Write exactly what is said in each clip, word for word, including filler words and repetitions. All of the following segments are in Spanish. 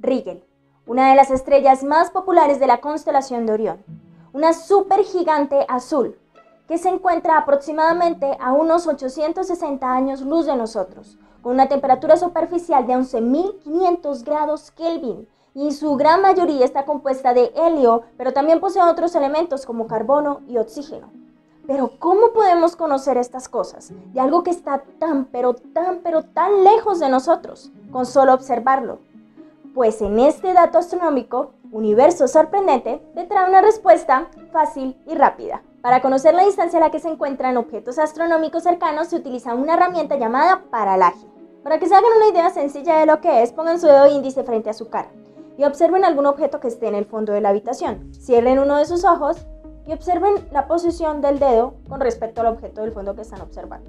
Rigel, una de las estrellas más populares de la constelación de Orión, una supergigante azul que se encuentra aproximadamente a unos ochocientos sesenta años luz de nosotros, con una temperatura superficial de once mil quinientos grados Kelvin, y su gran mayoría está compuesta de helio, pero también posee otros elementos como carbono y oxígeno. Pero ¿cómo podemos conocer estas cosas de algo que está tan, pero tan, pero tan lejos de nosotros, con solo observarlo? Pues en este dato astronómico, Universo Sorprendente, te trae una respuesta fácil y rápida. Para conocer la distancia a la que se encuentran objetos astronómicos cercanos, se utiliza una herramienta llamada paralaje. Para que se hagan una idea sencilla de lo que es, pongan su dedo índice frente a su cara y observen algún objeto que esté en el fondo de la habitación. Cierren uno de sus ojos y observen la posición del dedo con respecto al objeto del fondo que están observando.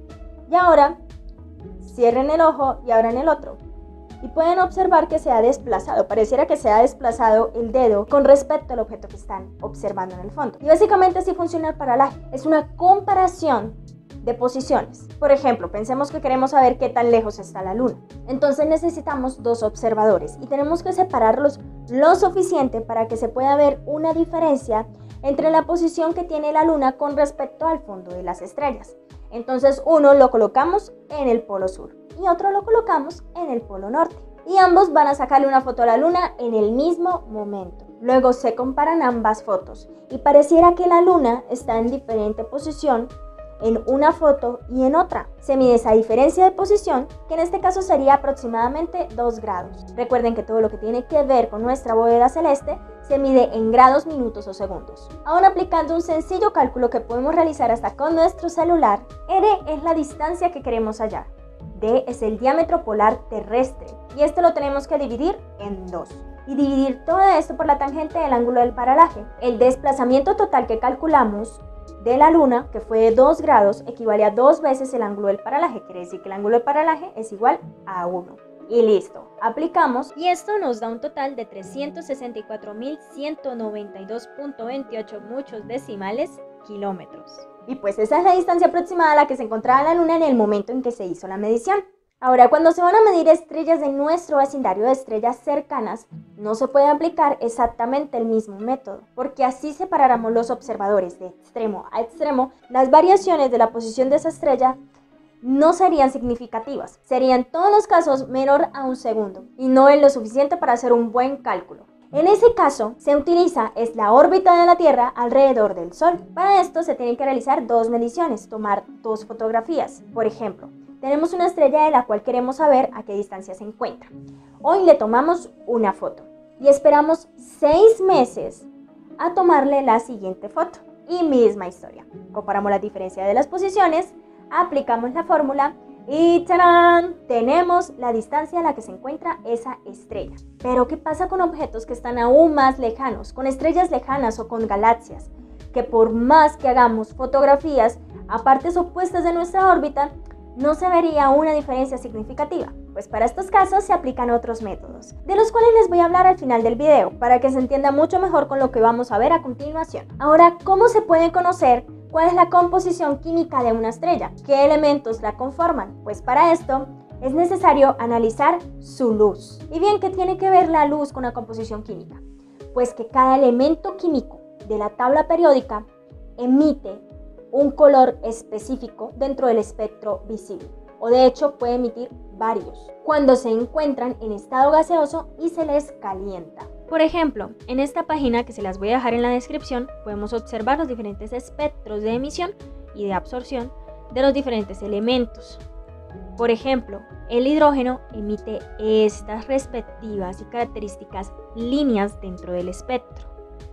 Y ahora, cierren el ojo y abran el otro. Y pueden observar que se ha desplazado, pareciera que se ha desplazado el dedo con respecto al objeto que están observando en el fondo. Y básicamente así funciona el paralaje. Es una comparación de posiciones. Por ejemplo, pensemos que queremos saber qué tan lejos está la Luna. Entonces necesitamos dos observadores y tenemos que separarlos lo suficiente para que se pueda ver una diferencia entre la posición que tiene la Luna con respecto al fondo de las estrellas. Entonces uno lo colocamos en el polo sur y otro lo colocamos en el polo norte. Y ambos van a sacarle una foto a la Luna en el mismo momento. Luego se comparan ambas fotos y pareciera que la Luna está en diferente posición en una foto y en otra. Se mide esa diferencia de posición, que en este caso sería aproximadamente dos grados. Recuerden que todo lo que tiene que ver con nuestra bóveda celeste se mide en grados, minutos o segundos. Aún aplicando un sencillo cálculo que podemos realizar hasta con nuestro celular, R es la distancia que queremos hallar. D es el diámetro polar terrestre y esto lo tenemos que dividir en dos. Y dividir todo esto por la tangente del ángulo del paralaje. El desplazamiento total que calculamos de la Luna, que fue de dos grados, equivale a dos veces el ángulo del paralaje. Quiere decir que el ángulo del paralaje es igual a uno. Y listo, aplicamos y esto nos da un total de trescientos sesenta y cuatro mil ciento noventa y dos punto veintiocho, muchos decimales, kilómetros. Y pues esa es la distancia aproximada a la que se encontraba la Luna en el momento en que se hizo la medición. Ahora, cuando se van a medir estrellas de nuestro vecindario de estrellas cercanas, no se puede aplicar exactamente el mismo método, porque así separáramos los observadores de extremo a extremo, las variaciones de la posición de esa estrella no serían significativas, serían en todos los casos menor a un segundo, y no es lo suficiente para hacer un buen cálculo. En ese caso, se utiliza es la órbita de la Tierra alrededor del Sol. Para esto se tienen que realizar dos mediciones, tomar dos fotografías. Por ejemplo, tenemos una estrella de la cual queremos saber a qué distancia se encuentra. Hoy le tomamos una foto y esperamos seis meses a tomarle la siguiente foto. Y misma historia. Comparamos la diferencia de las posiciones, aplicamos la fórmula y ¡tarán! Tenemos la distancia a la que se encuentra esa estrella. Pero ¿qué pasa con objetos que están aún más lejanos, con estrellas lejanas o con galaxias? Que por más que hagamos fotografías a partes opuestas de nuestra órbita, no se vería una diferencia significativa. Pues para estos casos se aplican otros métodos, de los cuales les voy a hablar al final del video, para que se entienda mucho mejor con lo que vamos a ver a continuación. Ahora, ¿cómo se puede conocer cuál es la composición química de una estrella? ¿Qué elementos la conforman? Pues para esto es necesario analizar su luz. ¿Y bien qué tiene que ver la luz con la composición química? Pues que cada elemento químico de la tabla periódica emite un color específico dentro del espectro visible, o de hecho puede emitir varios, cuando se encuentran en estado gaseoso y se les calienta. Por ejemplo, en esta página que se las voy a dejar en la descripción, podemos observar los diferentes espectros de emisión y de absorción de los diferentes elementos. Por ejemplo, el hidrógeno emite estas respectivas y características líneas dentro del espectro.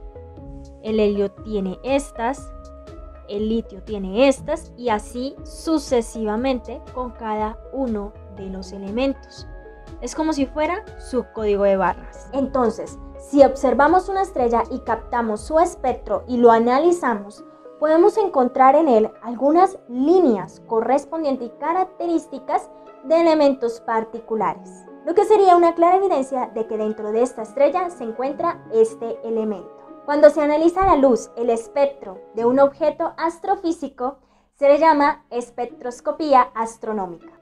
El helio tiene estas, el litio tiene estas y así sucesivamente con cada uno de los elementos. Es como si fuera su código de barras. Entonces, si observamos una estrella y captamos su espectro y lo analizamos, podemos encontrar en él algunas líneas correspondientes y características de elementos particulares, lo que sería una clara evidencia de que dentro de esta estrella se encuentra este elemento. Cuando se analiza la luz, el espectro de un objeto astrofísico, se le llama espectroscopía astronómica.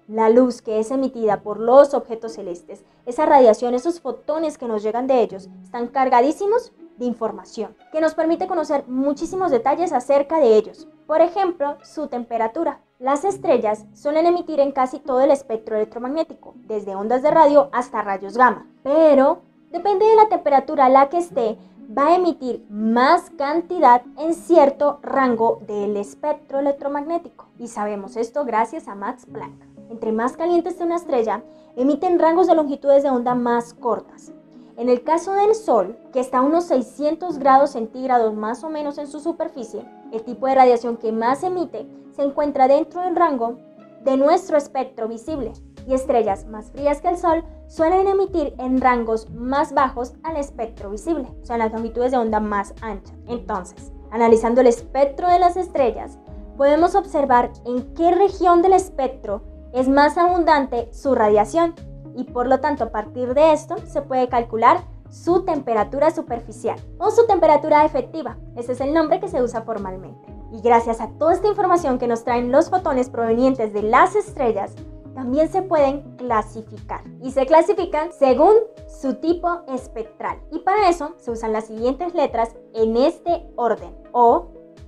la luz que es emitida por los objetos celestes, esa radiación, esos fotones que nos llegan de ellos, están cargadísimos de información, que nos permite conocer muchísimos detalles acerca de ellos. Por ejemplo, su temperatura. Las estrellas suelen emitir en casi todo el espectro electromagnético, desde ondas de radio hasta rayos gamma, pero depende de la temperatura a la que esté, va a emitir más cantidad en cierto rango del espectro electromagnético. Y sabemos esto gracias a Max Planck. Entre más caliente esté una estrella, emiten rangos de longitudes de onda más cortas. En el caso del Sol, que está a unos seiscientos grados centígrados más o menos en su superficie, el tipo de radiación que más emite se encuentra dentro del rango de nuestro espectro visible, y estrellas más frías que el Sol suelen emitir en rangos más bajos al espectro visible, o sea, en las longitudes de onda más anchas. Entonces, analizando el espectro de las estrellas, podemos observar en qué región del espectro es más abundante su radiación, y por lo tanto, a partir de esto se puede calcular su temperatura superficial o su temperatura efectiva. Ese es el nombre que se usa formalmente. Y gracias a toda esta información que nos traen los fotones provenientes de las estrellas, también se pueden clasificar. Y se clasifican según su tipo espectral. Y para eso se usan las siguientes letras en este orden: O,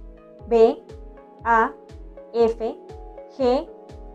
B, A, F, G,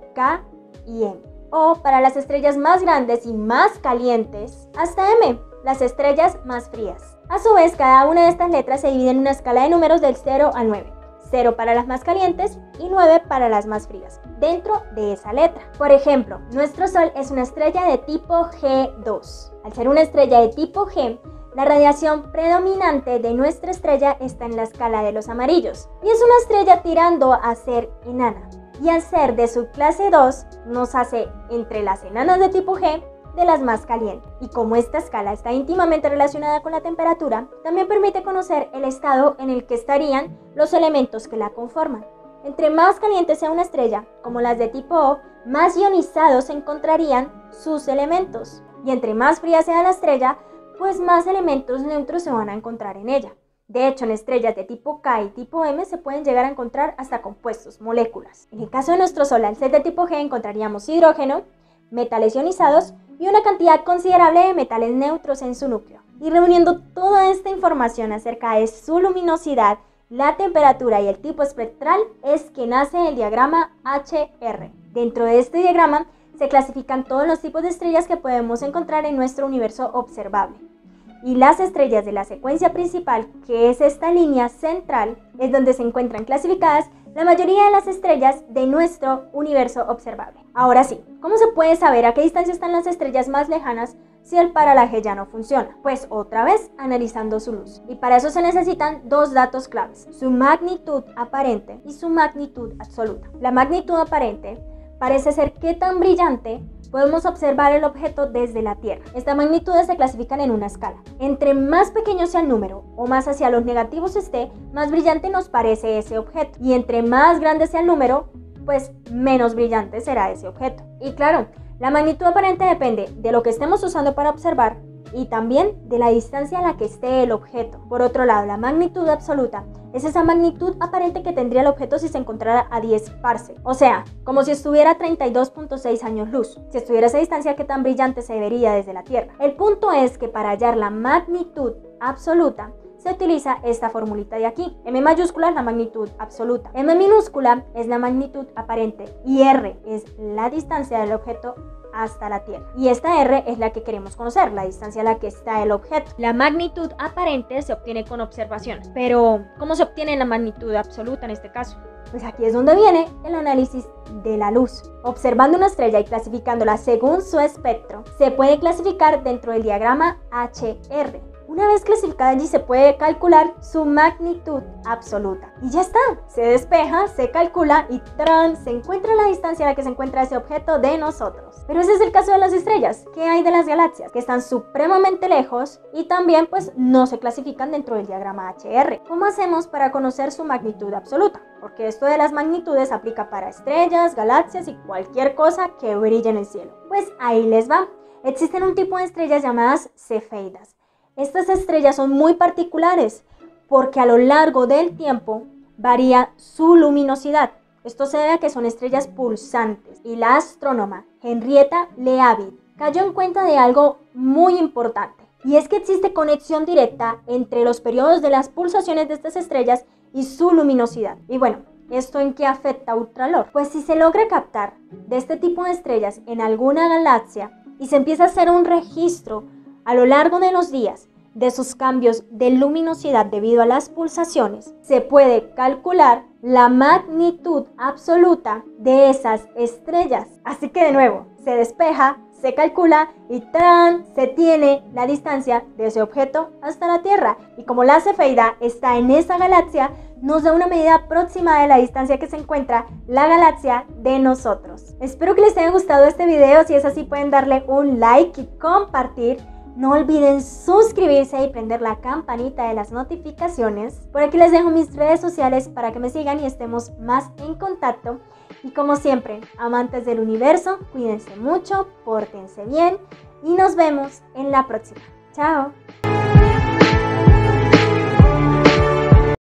K y M. O para las estrellas más grandes y más calientes, hasta M, las estrellas más frías. A su vez, cada una de estas letras se divide en una escala de números del cero al nueve. cero para las más calientes y nueve para las más frías, dentro de esa letra. Por ejemplo, nuestro Sol es una estrella de tipo G dos. Al ser una estrella de tipo G, la radiación predominante de nuestra estrella está en la escala de los amarillos, y es una estrella tirando a ser enana. Y al ser de su clase dos, nos hace entre las enanas de tipo G de las más calientes. Y como esta escala está íntimamente relacionada con la temperatura, también permite conocer el estado en el que estarían los elementos que la conforman. Entre más caliente sea una estrella, como las de tipo O, más ionizados se encontrarían sus elementos. Y entre más fría sea la estrella, pues más elementos neutros se van a encontrar en ella. De hecho, en estrellas de tipo K y tipo M se pueden llegar a encontrar hasta compuestos, moléculas. En el caso de nuestro Sol, al ser de tipo G, encontraríamos hidrógeno, metales ionizados y una cantidad considerable de metales neutros en su núcleo. Y reuniendo toda esta información acerca de su luminosidad, la temperatura y el tipo espectral, es que nace el diagrama H R. Dentro de este diagrama se clasifican todos los tipos de estrellas que podemos encontrar en nuestro universo observable. Y las estrellas de la secuencia principal, que es esta línea central, es donde se encuentran clasificadas la mayoría de las estrellas de nuestro universo observable. Ahora sí, ¿cómo se puede saber a qué distancia están las estrellas más lejanas si el paralaje ya no funciona? Pues otra vez analizando su luz. Y para eso se necesitan dos datos claves: su magnitud aparente y su magnitud absoluta. La magnitud aparente parece ser qué tan brillante podemos observar el objeto desde la Tierra. Estas magnitudes se clasifican en una escala. Entre más pequeño sea el número o más hacia los negativos esté, más brillante nos parece ese objeto. Y entre más grande sea el número, pues menos brillante será ese objeto. Y claro, la magnitud aparente depende de lo que estemos usando para observar y también de la distancia a la que esté el objeto. Por otro lado, la magnitud absoluta es esa magnitud aparente que tendría el objeto si se encontrara a diez parsecs, o sea, como si estuviera a treinta y dos punto seis años luz. Si estuviera a esa distancia, ¿qué tan brillante se vería desde la Tierra? El punto es que para hallar la magnitud absoluta se utiliza esta formulita de aquí. M mayúscula es la magnitud absoluta, M minúscula es la magnitud aparente y R es la distancia del objeto hasta la Tierra. Y esta R es la que queremos conocer, la distancia a la que está el objeto. La magnitud aparente se obtiene con observaciones, pero ¿cómo se obtiene la magnitud absoluta en este caso? Pues aquí es donde viene el análisis de la luz. Observando una estrella y clasificándola según su espectro, se puede clasificar dentro del diagrama H R. Una vez clasificada allí se puede calcular su magnitud absoluta. Y ya está, se despeja, se calcula y ¡tran! Se encuentra la distancia a la que se encuentra ese objeto de nosotros. Pero ese es el caso de las estrellas. ¿Qué hay de las galaxias? Que están supremamente lejos y también pues no se clasifican dentro del diagrama H R. ¿Cómo hacemos para conocer su magnitud absoluta? Porque esto de las magnitudes aplica para estrellas, galaxias y cualquier cosa que brille en el cielo. Pues ahí les va. Existen un tipo de estrellas llamadas cefeidas. Estas estrellas son muy particulares porque a lo largo del tiempo varía su luminosidad. Esto se debe a que son estrellas pulsantes y la astrónoma Henrietta Leavitt cayó en cuenta de algo muy importante, y es que existe conexión directa entre los periodos de las pulsaciones de estas estrellas y su luminosidad. Y bueno, ¿esto en qué afecta a ultralor? Pues si se logra captar de este tipo de estrellas en alguna galaxia y se empieza a hacer un registro a lo largo de los días de sus cambios de luminosidad debido a las pulsaciones, se puede calcular la magnitud absoluta de esas estrellas. Así que de nuevo, se despeja, se calcula y ¡tarán!, se tiene la distancia de ese objeto hasta la Tierra. Y como la cefeida está en esa galaxia, nos da una medida aproximada de la distancia que se encuentra la galaxia de nosotros. Espero que les haya gustado este video. Si es así, pueden darle un like y compartir. No olviden suscribirse y prender la campanita de las notificaciones. Por aquí les dejo mis redes sociales para que me sigan y estemos más en contacto. Y como siempre, amantes del universo, cuídense mucho, pórtense bien y nos vemos en la próxima. ¡Chao!